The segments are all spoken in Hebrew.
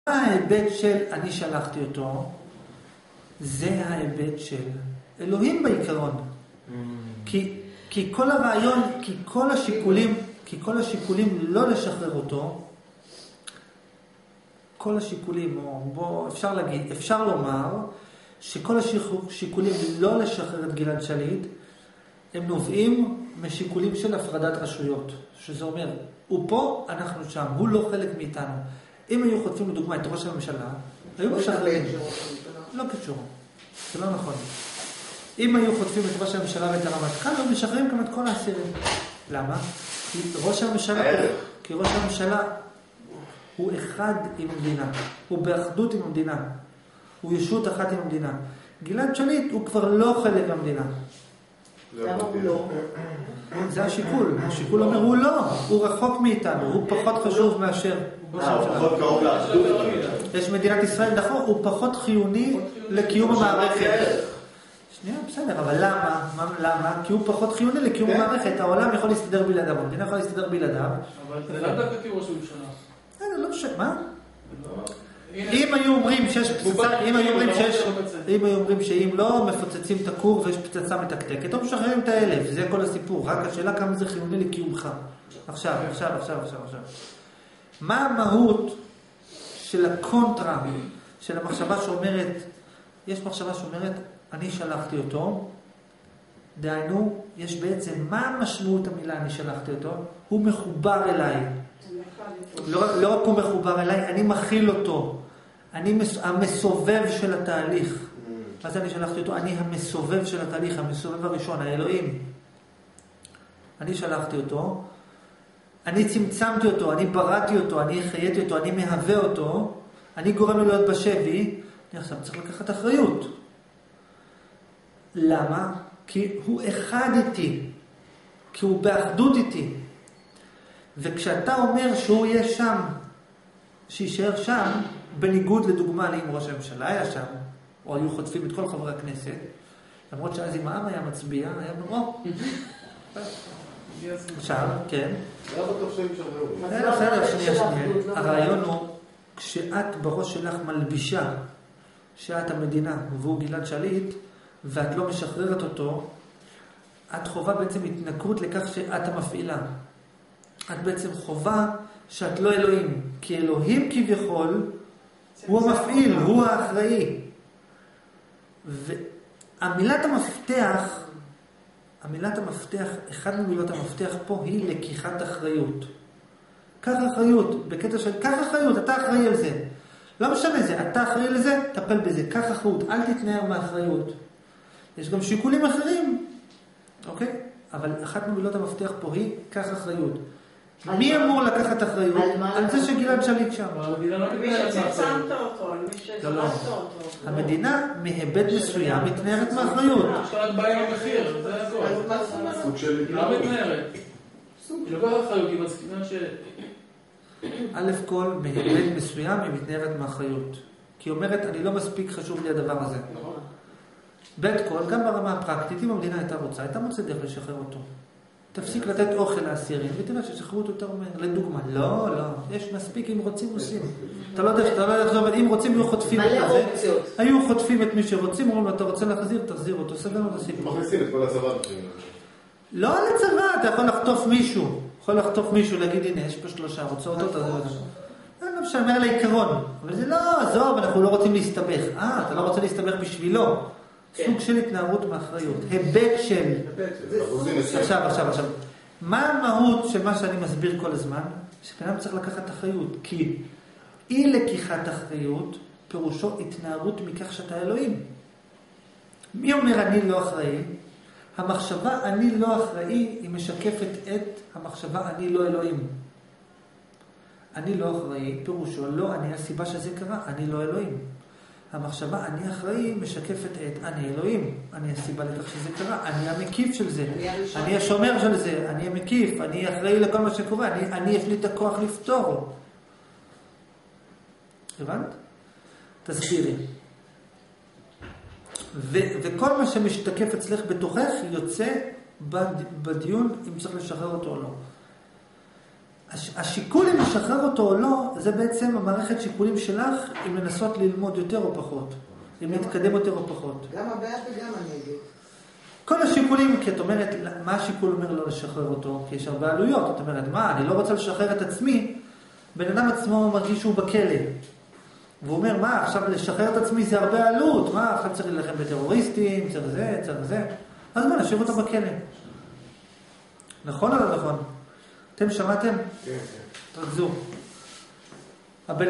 ההיבט של אני שלחתי אותו? זה ההיבט של אלוהים בעיקרון. כי כל הרעיון, כי כל השיקולים לא לשחרר אותו, כל השיקולים, בוא, אפשר לומר שכל השיקולים לא לשחרר את גלעד שליט, הם נובעים משיקולים של הפרדת רשויות. שזה אומר, הוא פה, אנחנו שם, הוא לא חלק מאיתנו. אם היו חוטפים לדוגמה את ראש הממשלה, היו משחררים. לא קשור. זה לא נכון. אם היו חוטפים את ראש הממשלה ואת הרמטכ"ל, היו משחררים גם את כל האסירים. למה? כי ראש הממשלה הוא אחד עם המדינה. הוא באחדות עם המדינה. הוא ישות אחת עם המדינה. גלעד שליט הוא כבר לא חלק מהמדינה. למה הוא לא? זה השיקול. השיקול אומר, הוא לא. הוא רחוק מאיתנו. הוא פחות חשוב מאשר... הוא פחות קרוב לאחדות. יש מדינת ישראל, נכון, הוא פחות חיוני לקיום המערכת. שנייה, בסדר, אבל למה? כי הוא פחות חיוני לקיום המערכת. העולם יכול להסתדר בלעדיו, המדינה יכול להסתדר בלעדיו. אבל זה לא דווקא כראש ממשלה. לא משנה, מה? אם היו אומרים שיש פצצה, אם היו אומרים שאם לא מפוצצים את הכור ויש פצצה מתקתקת, או משחררים את האלף, זה כל הסיפור. רק השאלה כמה זה חיוני לקיומך. עכשיו. מה המהות של הקונטרה, של המחשבה שאומרת, יש מחשבה שאומרת, אני שלחתי אותו, דהיינו, יש בעצם, מה המשמעות המילה אני שלחתי אותו? הוא מחובר אליי. לא רק הוא מחובר אליי, אני מכיל אותו. אני המסובב של התהליך. אז אני שלחתי אותו, אני המסובב של התהליך, המסובב הראשון, האלוהים. אני שלחתי אותו, אני צמצמתי אותו, אני בראתי אותו, אני חייתי אותו, אני מהווה אותו, אני גורם לו להיות בשבי, אני עכשיו צריך לקחת אחריות. למה? כי הוא אחד איתי, כי הוא באחדות איתי. וכשאתה אומר שהוא יהיה שם, שישאר שם, בניגוד לדוגמה לאם ראש הממשלה היה שם, או היו חוטפים את כל חברי הכנסת, למרות שאז אם העם היה מצביע, היה נורא. עכשיו, כן. לא בטוח שהם שחררו. בסדר, שנייה. הרעיון הוא, כשאת בראש שלך מלבישה שאת המדינה והוא גלעד שליט, ואת לא משחררת אותו, את חובה בעצם התנכרות לכך שאת המפעילה. את בעצם חובה שאת לא אלוהים. כי אלוהים כביכול הוא המפעיל, הוא האחראי. והמילת המפתח, אחד ממילות המפתח פה היא לקיחת אחריות. קח אחריות, בקטע של קח אחריות, אתה אחראי על זה. לא משנה זה, אתה אחראי לזה, טפל בזה, קח אחריות, אל תתנער מאחריות. יש גם שיקולים אחרים, אוקיי? אבל אחת ממילות המפתח פה היא קח אחריות. מי אמור לקחת אחריות? על זה שגלעד שליט שם. מי שצמצמת אותו, על מי שצמצת אותו. המדינה מהיבט מסוים מתנערת מאחריות. יש לה רק בעיה עם המחיר, זה הכל. סוג של... היא לא מתנערת. היא לוקחת אחריות, היא מסכימה ש... א' כל, מהיבט מסוים היא מתנערת מאחריות. כי היא אומרת, אני לא מספיק חשוב לי הדבר הזה. ב' כל, גם ברמה הפרקטית, אם המדינה הייתה רוצה, הייתה מוצא דרך לשחרר אותו. תפסיק לתת אוכל לאסירים, ותראה ששחררו אותו יותר מהר. לדוגמה, לא, יש מספיק, אם רוצים עושים. אתה לא יודע איך זה עובד, אם רוצים היו חוטפים את זה, היו חוטפים את מי שרוצים, אומרים לו, אתה רוצה להחזיר, תחזיר אותו, סביר לו את הסיפור. מכניסים את כל הצבא. לא על הצבא, אתה יכול לחטוף מישהו, להגיד, הנה, יש פה 3, רוצה אותו, תחזיר אותו. לא משמר לעיקרון, אבל זה לא, עזוב, אנחנו לא רוצים להסתבך. אתה לא רוצה להסתבך בשבילו. סוג של התנערות מאחריות. היבט של... עכשיו. מה המהות של מה שאני מסביר כל הזמן? שבן צריך לקחת אחריות. כי אי לקיחת אחריות, פירושו התנערות מכך שאתה אלוהים. מי אומר אני לא אחראי? המחשבה אני לא אחראי היא משקפת את המחשבה אני לא אלוהים. אני לא אחראי, פירושו לא אני הסיבה שזה קרה, אני לא אלוהים. המחשבה אני אחראי משקפת את אני אלוהים, אני הסיבה לכך שזה קרה, אני המקיף של זה, אני השומר של זה, אני המקיף, אני אחראי לכל מה שקורה, אני יש לי את הכוח לפתור. הבנת? תסבירי. וכל מה שמשתקף אצלך בתוכך יוצא בדיון אם צריך לשחרר אותו או לא. השיקול אם לשחרר אותו או לא, זה בעצם המערכת שיקולים שלך, אם לנסות ללמוד יותר או פחות, אם להתקדם יותר או פחות. גם הבעד וגם הנגד. כל השיקולים, כי את אומרת, מה השיקול אומר לא לשחרר אותו? כי יש הרבה עלויות. את אומרת, מה, אני לא רוצה לשחרר את עצמי, בן אדם עצמו מרגיש שהוא בכלא. והוא אומר, מה, עכשיו לשחרר את עצמי זה הרבה עלות, מה, עכשיו צריך ללחם בטרוריסטים, צריך זה, צריך זה. אז מה, נשאיר אותו בכלא. נכון או לא נכון? אתם שמעתם? כן. תרכזו. הבן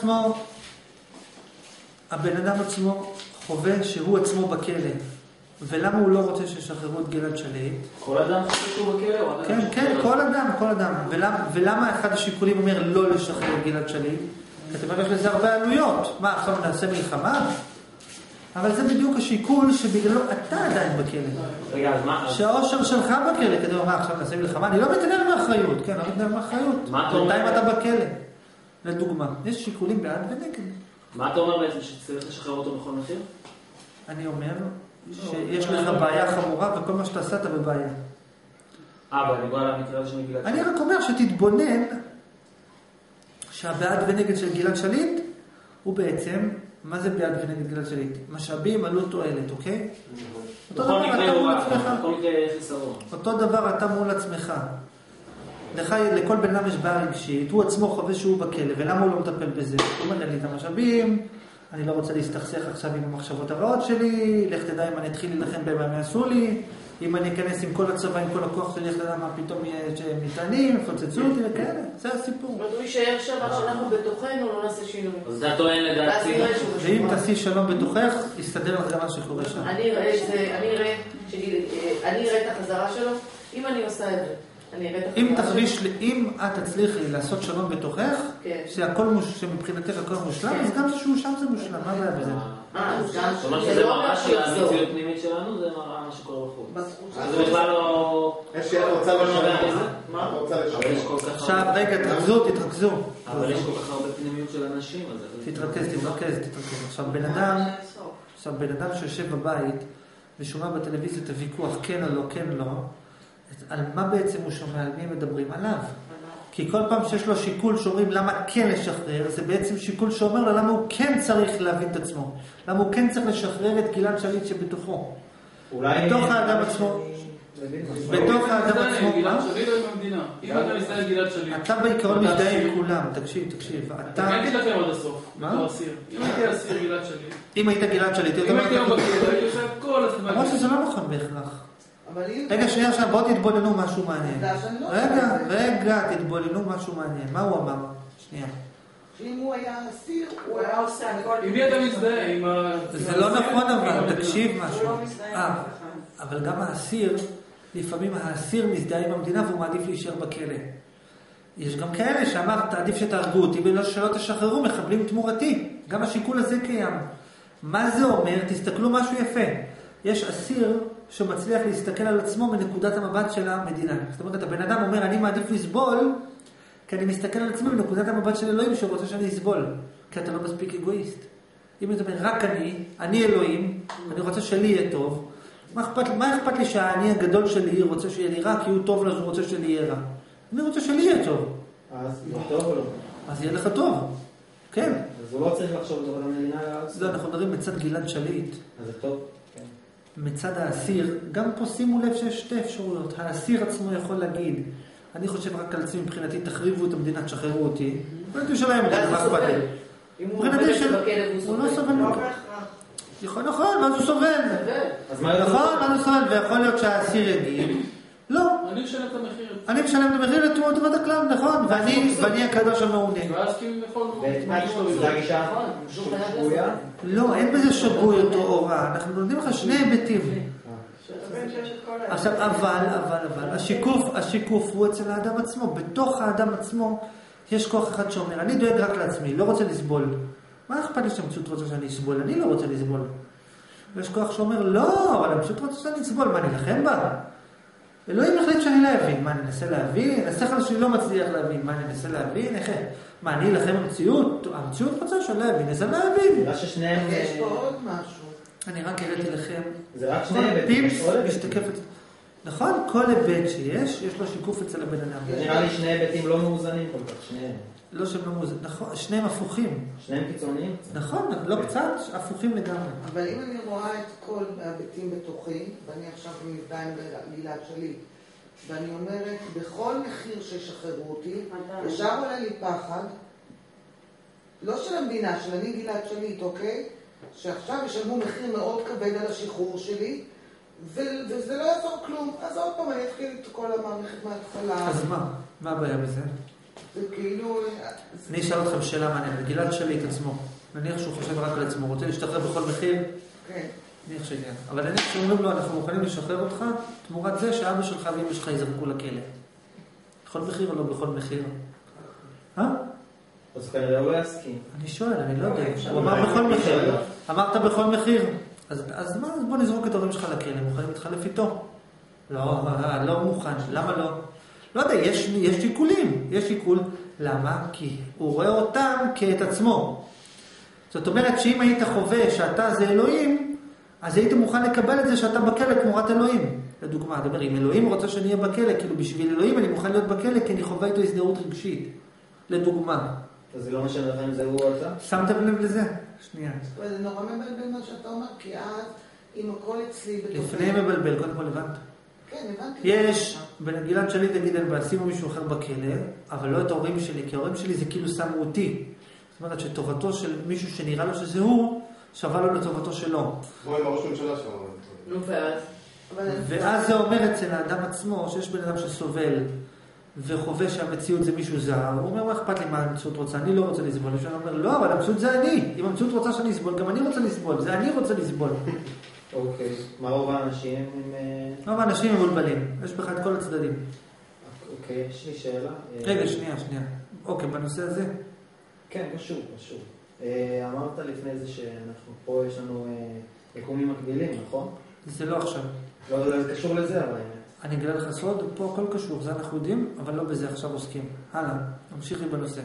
אדם עצמו חווה שהוא עצמו בכלא. ולמה הוא לא רוצה ששחררו את גלעד שליט? כל אדם חושב שהוא בכלא? כן, כן, כל אדם. ולמה אחד השיקולים אומר לא לשחרר את גלעד שליט? כי אתם אומרים, יש לזה הרבה עלויות. מה, עכשיו נעשה מלחמה? אבל זה בדיוק השיקול שבגללו אתה עדיין בכלא. רגע, אז מה? שהאושר שלך בכלא, כדי לומר, עכשיו נעשה מלחמה, אני לא מתנהל מאחריות, כן, לא מתנהל מאחריות. בינתיים אתה בכלא. לדוגמה, יש שיקולים בעד ונגד. מה אתה אומר בעצם, שצריך לשחרר אותו בכל מחיר? אני אומר שיש לך בעיה חמורה, וכל מה שאתה עשה אתה בבעיה. אבל אני בא למקרה הזה של גלעד שליט. אני רק אומר שתתבונן שהבעד ונגד של גלעד שליט הוא בעצם, מה זה בעד ונגד גלעד שליט? משאבים עלות תועלת, אוקיי? אותו דבר אתה מול עצמך. אותו דבר אתה מול עצמך. לכל בן אדם יש בעיה רגשית, הוא עצמו חווה שהוא בכלא, ולמה הוא לא מטפל בזה? הוא אומר לי את המשאבים, אני לא רוצה להסתכסך עכשיו עם המחשבות הרעות שלי, לך תדע אם אני אתחיל להילחם בהם מה יעשו לי, אם אני אכנס עם כל הצבא, עם כל הכוח שלי, לך תדע מה פתאום יהיה מטענים, יפוצצו אותי וכאלה, זה הסיפור. הוא יישאר שם, שאנחנו בתוכנו לא נעשה שינוי. אז זה טוען לדעתי. ואם תעשי שלום בתוכך, יסתדר לך מה שקורה שם. אני אראה את החזרה שלו, אם אני עושה את זה. אם את תצליחי לעשות שלום בתוכך, שמבחינתך הכל מושלם, אז גם שהוא שם זה מושלם, מה הבעיה בזה? זאת אומרת שזה מראה של המציאות פנימית שלנו, זה מראה מה שקורה בחוץ. זה בכלל לא... יש רוצה לשנות. מה? רוצה לשנות. עכשיו, רגע, תתרכזו. אבל יש כל כך הרבה פנימיות של אנשים, אז... תתרכז. עכשיו, בן אדם שיושב בבית ושומע בטלוויזיה את הוויכוח כן או לא, כן או לא, על מה בעצם הוא שומע, על מי מדברים עליו. כי כל פעם שיש לו שיקול שאומרים למה כן לשחרר, זה בעצם שיקול שאומר לו למה הוא כן צריך להבין את עצמו. למה הוא כן צריך לשחרר את גלעד שליט שבתוכו. בתוך האדם עצמו. בתוך האדם עצמו. גלעד שליט או עם המדינה? אם אתה מסתכל על גלעד שליט. אתה בעיקרון מזדהה עם כולם. תקשיב. אני אגיד לכם עד הסוף. בתור אסיר. אם הייתי אסיר גלעד שליט. אם היית גלעד שליט. אם הייתי לא בכלא, הייתי עושה הכל. למרות שזה לא נכון בהכרח. רגע, שנייה עכשיו, בואו תתבוננו משהו מעניין. רגע, תתבוננו משהו מעניין. מה הוא אמר? שנייה. שאם הוא היה אסיר, הוא היה עושה הכל. עם מי אתה מזדהה? זה לא נכון אבל, תקשיב משהו. הוא לא מזדהה עם אף אחד. אבל גם האסיר, לפעמים האסיר מזדהה עם המדינה והוא מעדיף להישאר בכלא. יש גם כאלה שאמרת, עדיף שתהרגו אותי ולא שלא תשחררו, מחבלים תמורתי. גם השיקול הזה קיים. מה זה אומר? תסתכלו משהו יפה. יש אסיר שמצליח להסתכל על עצמו מנקודת המבט של המדינה. זאת אומרת, הבן אדם אומר, אני מעדיף לסבול, כי אני מסתכל על עצמי מנקודת המבט של אלוהים שרוצה שאני אסבול. כי אתה לא מספיק אגואיסט. אם אתה אומר, רק אני אלוהים, אני רוצה שלי יהיה טוב, מה אכפת לי שהאני הגדול שלי רוצה שיהיה לי רע, כי הוא טוב לו, הוא רוצה שלי יהיה רע. אני רוצה שלי יהיה טוב. אז יהיה טוב או לא? אז יהיה לך טוב. כן. אז הוא לא צריך לחשוב טוב על המדינה. לא, אנחנו מדברים מצד גלעד שליט. אז זה טוב. מצד האסיר, גם פה שימו לב שיש שתי אפשרויות. האסיר עצמו יכול להגיד, אני חושב רק על עצמי מבחינתי, תחריבו את המדינה, תשחררו אותי. מבחינתי שלהם, מה אכפת לי? מבחינתי של... הוא לא סובל. נכון, אז הוא סובל. נכון, אז הוא סובל, ויכול להיות שהאסיר יגיד, לא. אני משלם את המחיר. אני משלם את המחיר לטובת הכלל, נכון, ואני הקדוש המעונה. ואז כאילו יכול... זה הגישה שגויה? לא, אין בזה שגוי או רע. אנחנו נותנים לך שני היבטים. עכשיו, אבל, השיקוף הוא אצל האדם עצמו. בתוך האדם עצמו יש כוח אחד שאומר, אני דואג רק לעצמי, לא רוצה לסבול. מה אכפת לי שהמציאות רוצה שאני אסבול? אני לא רוצה לסבול. ויש כוח שאומר, לא, אבל המציאות רוצה שאני אסבול, מה, אני אלחם בה? אלוהים החליט שאני לא אבין. מה, אני אנסה להבין? אני אנסה שאני לא מצליח להבין. מה, אני אנסה להבין? איך? מה, אני אלחם במציאות? המציאות רוצה שאני לא אבין. אז אני לא אבין. יש פה עוד משהו. אני רק הראיתי לכם. זה רק שניהם. פיפס משתקפת. נכון? כל היבט שיש, יש לו שיקוף אצל הבן אדם. נראה לי שני היבטים לא מאוזנים כל כך, שניהם. לא שהם לא מאוזנים, נכון, שניהם הפוכים. שניהם קיצוניים? נכון, לא קצת, הפוכים לגמרי. אבל אם אני רואה את כל ההיבטים בתוכי, ואני עכשיו מזדהה עם גלעד שליט, ואני אומרת, בכל מחיר שישחררו אותי, ישר עולה לי פחד, לא של המדינה, של אני גלעד שליט, אוקיי? שעכשיו ישלמו מחיר מאוד כבד על השחרור שלי, וזה לא יעזור כלום. אז עוד פעם אני אתחיל את כל המערכת מההתחלה. אז מה? מה הבעיה בזה? זה כאילו... אני אשאל אתכם שאלה מעניינת. גלעד שליט עצמו, נניח שהוא חושב רק על עצמו, רוצה להשתחרר בכל מחיר? כן. נניח שכן. אבל נניח שאומרים לו, אנחנו מוכנים לשחרר אותך, תמורת זה שאבא שלך ואמא שלך יזרקו לכלא. בכל מחיר או לא בכל מחיר? אז כנראה הוא לא יסכים. אני שואל, אני לא יודע. הוא אמר בכל מחיר. אמרת בכל מחיר. אז מה? בוא נזרוק את ההורים שלך לכלא, מוכנים להתחלף איתו? לא מוכן. למה לא? לא יודע, יש שיקולים. יש שיקול. למה? כי הוא רואה אותם כאת עצמו. זאת אומרת שאם היית חווה שאתה זה אלוהים, אז היית מוכן לקבל את זה שאתה בכלא תמורת אלוהים. לדוגמה, דבר, אם אלוהים רוצה שאני אהיה בכלא, כאילו בשביל אלוהים אני מוכן להיות בכלא כי אני חווה איתו הזדהות רגשית. לדוגמה. אז זה לא משנה לך אם זה הוא או אתה? שמתם לב לזה? שנייה. זה נורא מבלבל מה שאתה אומר, כי אז אם הכל אצלי בתוכי... לפני מבלבל, קודם כל הבנת. כן, הבנתי. יש, גלעד שליט תגיד, שימו מישהו אחר בכלא, אבל לא את ההורים שלי, כי ההורים שלי זה כאילו שמו אותי. זאת אומרת שטובתו של מישהו שנראה לו שזה הוא, שווה לו לטובתו שלו. בוא עם הראש ממשלה שלנו. נו, ואז? ואז זה אומר אצל האדם עצמו, שיש בן אדם שסובל וחווה שהמציאות זה מישהו זר, הוא אומר, מה אכפת לי מה המציאות רוצה? אני לא רוצה לסבול. ואני אומר, לא, אבל המציאות זה אני. אם המציאות רוצה שאני אסבול, גם אני רוצה לסבול. זה אני רוצה לסבול. אוקיי. מה רוב האנשים עם... רוב האנשים מבולבלים. יש בך את כל הצדדים. אוקיי, יש לי שאלה. רגע, שנייה. אוקיי, בנושא הזה. כן, קשור. אמרת לפני זה שאנחנו פה, יש לנו יקומים מקבילים, נכון? זה לא עכשיו. לא, זה קשור לזה, אבל... אני אגלה לך סוד, פה הכל קשור, זה אנחנו יודעים, אבל לא בזה עכשיו עוסקים. הלאה, נמשיכי בנושא.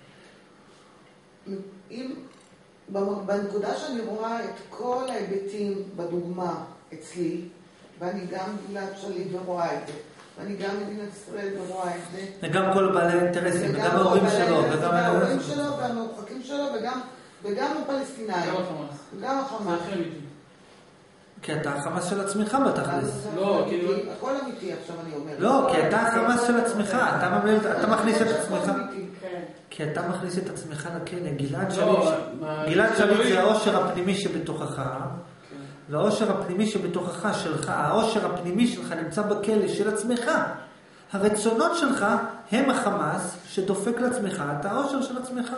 בנקודה שאני רואה את כל ההיבטים בדוגמה אצלי, ואני גם גלעד שליט ורואה את זה, ואני גם מדינת ישראל ורואה את זה. וגם כל בעלי האינטרסים, וגם ההורים שלו, וגם ההורים שלו, והמרוחקים שלו, וגם הפלסטינאים. גם החמאס. כי אתה החמאס של עצמך בתכלס. לא, כאילו... הכל אמיתי עכשיו אני אומר. לא, כי אתה החמאס של עצמך, אתה מכניס את עצמך. כי אתה מכניס את עצמך לכלא. גלעד שליט זה העושר הפנימי שבתוכך, והעושר הפנימי שבתוכך שלך, העושר הפנימי שלך נמצא בכלא של עצמך. הרצונות שלך הם החמאס שדופק לעצמך, אתה העושר של עצמך.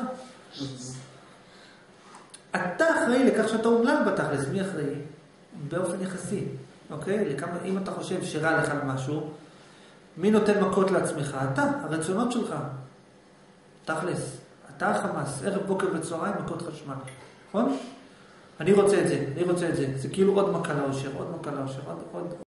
אתה אחראי לכך שאתה אומלל בתכלס, מי אחראי? באופן יחסי, אוקיי? אם אתה חושב שרע לך משהו, מי נותן מכות לעצמך? אתה, הרצונות שלך. תכלס, אתה החמאס, ערב בוקר וצהריים, מכות חשמל. נכון? אני רוצה את זה. זה כאילו עוד מכה לאושר, עוד.